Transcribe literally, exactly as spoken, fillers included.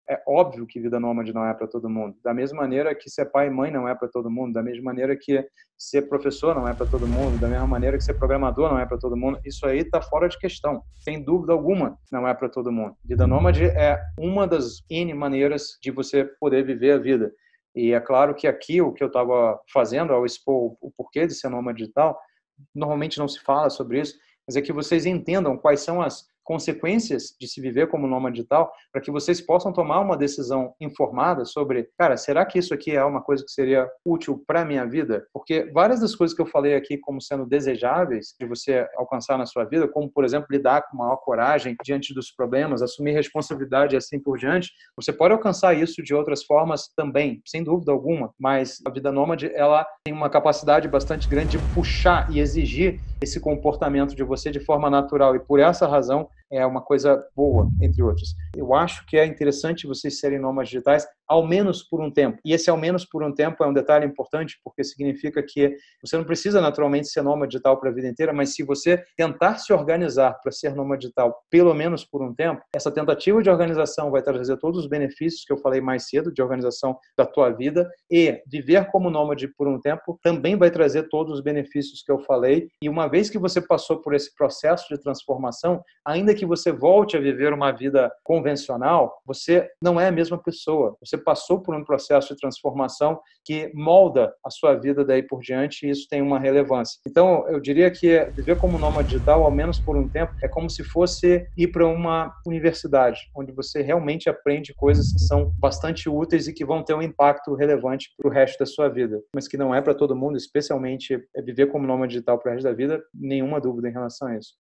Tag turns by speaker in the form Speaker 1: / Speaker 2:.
Speaker 1: É óbvio que vida nômade não é para todo mundo. Da mesma maneira que ser pai e mãe não é para todo mundo, da mesma maneira que ser professor não é para todo mundo, da mesma maneira que ser programador não é para todo mundo. Isso aí está fora de questão. Sem dúvida alguma, não é para todo mundo. Vida nômade é uma das N maneiras de você poder viver a vida. E é claro que aqui o que eu estava fazendo ao expor o porquê de ser nômade digital, normalmente não se fala sobre isso, mas é que vocês entendam quais são as consequências de se viver como nômade digital, para que vocês possam tomar uma decisão informada sobre, cara, será que isso aqui é uma coisa que seria útil para a minha vida? Porque várias das coisas que eu falei aqui como sendo desejáveis de você alcançar na sua vida, como, por exemplo, lidar com maior coragem diante dos problemas, assumir responsabilidade e assim por diante, você pode alcançar isso de outras formas também, sem dúvida alguma, mas a vida nômade, ela tem uma capacidade bastante grande de puxar e exigir esse comportamento de você de forma natural, e por essa razão é uma coisa boa, entre outras. Eu acho que é interessante vocês serem nômades digitais, ao menos por um tempo. E esse ao menos por um tempo é um detalhe importante, porque significa que você não precisa naturalmente ser nômade digital para a vida inteira, mas se você tentar se organizar para ser nômade digital pelo menos por um tempo, essa tentativa de organização vai trazer todos os benefícios que eu falei mais cedo, de organização da tua vida, e viver como nômade por um tempo também vai trazer todos os benefícios que eu falei. E uma vez que você passou por esse processo de transformação, ainda que você volte a viver uma vida convencional, você não é a mesma pessoa. Você passou por um processo de transformação que molda a sua vida daí por diante, e isso tem uma relevância. Então, eu diria que viver como nômade digital, ao menos por um tempo, é como se fosse ir para uma universidade, onde você realmente aprende coisas que são bastante úteis e que vão ter um impacto relevante para o resto da sua vida, mas que não é para todo mundo, especialmente viver como nômade digital para o resto da vida, nenhuma dúvida em relação a isso.